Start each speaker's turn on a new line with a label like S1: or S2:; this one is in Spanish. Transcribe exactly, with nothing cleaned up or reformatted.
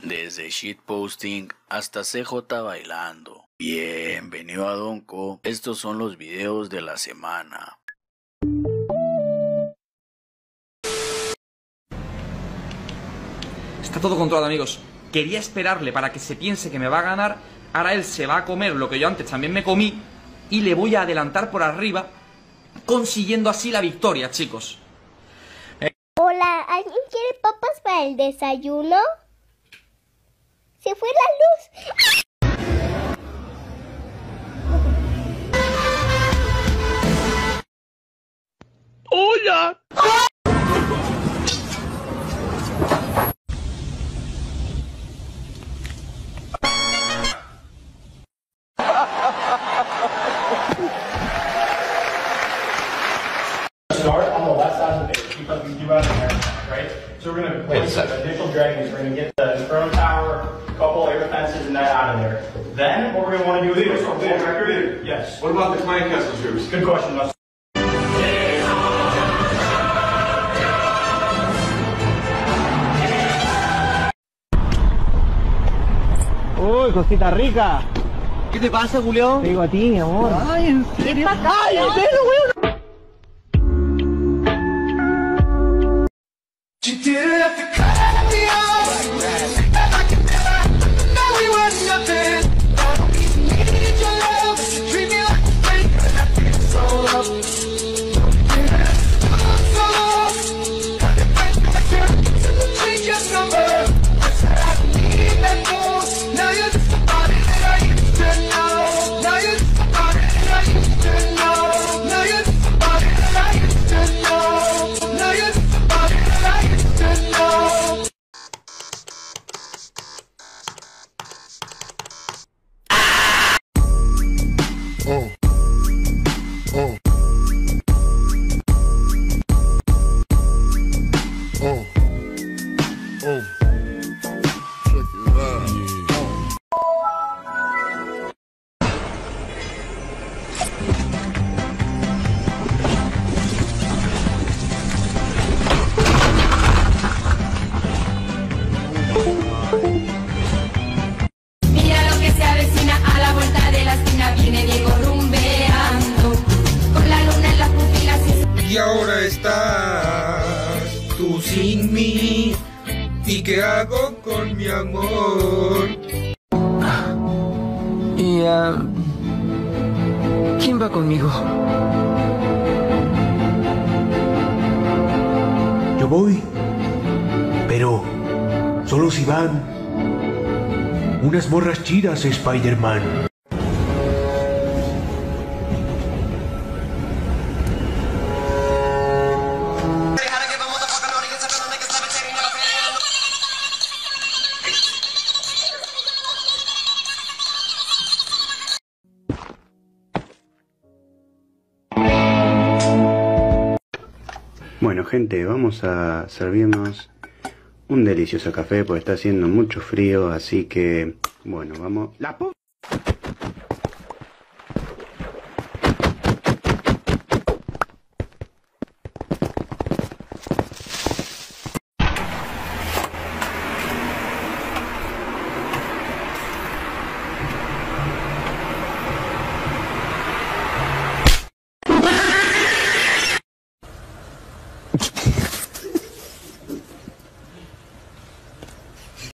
S1: Desde shitposting hasta C J bailando. Bienvenido a Donko. Estos son los videos de la semana.
S2: Está todo controlado, amigos. Quería esperarle para que se piense que me va a ganar. Ahora él se va a comer lo que yo antes también me comí. Y le voy a adelantar por arriba, consiguiendo así la victoria, chicos.
S3: Hola, ¿alguien quiere papas para el desayuno? Se fue la luz.
S4: ¡Hola!
S5: Start on the left side of the base. Keep up, keep out of there, right? So we're gonna place the initial dragons. We're gonna get the throne tower, a couple air fences, and that out of there. Then what we're gonna want to do is leader, leader. Yes.
S6: What about the clan castle troops?
S5: Good question. Let's
S7: Uy, cosita rica.
S4: ¿Qué te pasa, Julio?
S7: Te digo a ti, mi amor.
S4: Ay, ¿en serio?
S7: ¡Ay, en serio, weón!
S6: Oh. Oh. Oh. Oh. Check it out.
S8: Mira lo que se avecina a la vuelta de la esquina, viene Diego rumbeando, con la luna en las pupilas y...
S9: Y ahora estás tú sin mí, ¿y qué hago con mi amor?
S7: ¿Y uh, quién va conmigo?
S10: Yo voy, pero solo si van unas morras chidas, Spider-Man.
S11: Bueno, gente, vamos a servirnos un delicioso café porque está haciendo mucho frío, así que, bueno, vamos... ¡La puta!